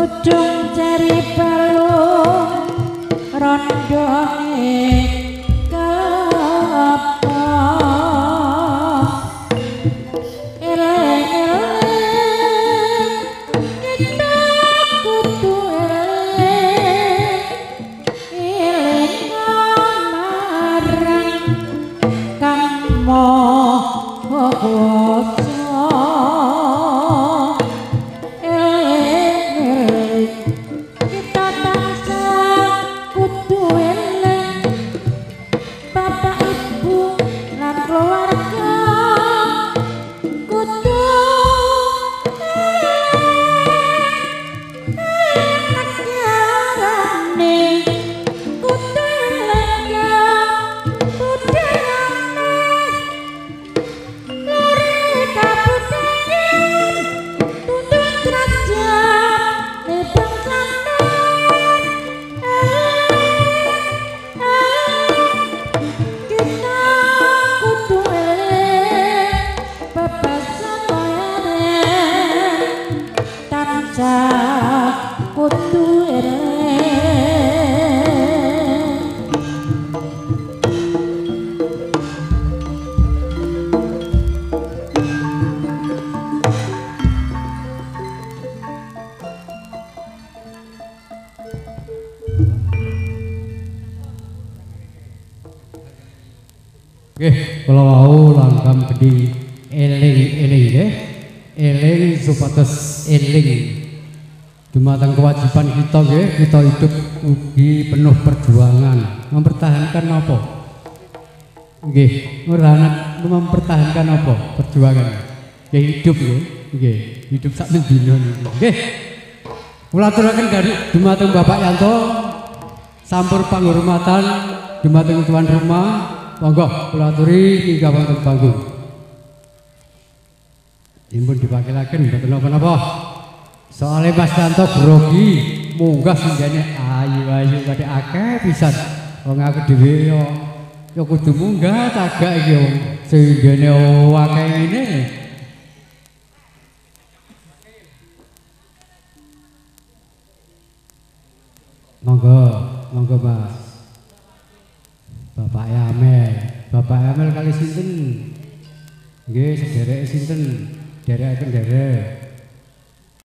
Kudung cari balung rondone kelapa eleng-eleng kita kudu eleng marang kang moho kalau mau langgam gede eling-eling nggih. Eling supados eling dumateng kewajiban kita nggih, kita hidup ugi penuh perjuangan. Mempertahankan apa? Nggih, ora mempertahankan apa? Perjuangan. Nggih hidup nggih. Nggih, hidup sak dina niku. Nggih. Kula aturaken dari dumateng Bapak Yanto sampur panghormatan dumateng tuan rumah. Monggo kula aturi minggah wonten panggung. Dipun dipakilaken mboten napa-napa. Soale Mas Yanto grogi munggah singgane ayu-ayu kadhe akeh pisan. Wong aku dhewe yo kudu munggah tagak iki wong singgane akeh ngene. Monggo, monggo Mas. Bapak Amel kali sinten? Nggih, sederek sinten? Derekaken derek.